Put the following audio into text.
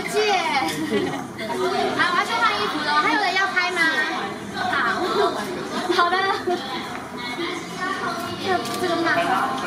界。好，我要去换衣服了，还有人要拍吗？好，好的。这个吗？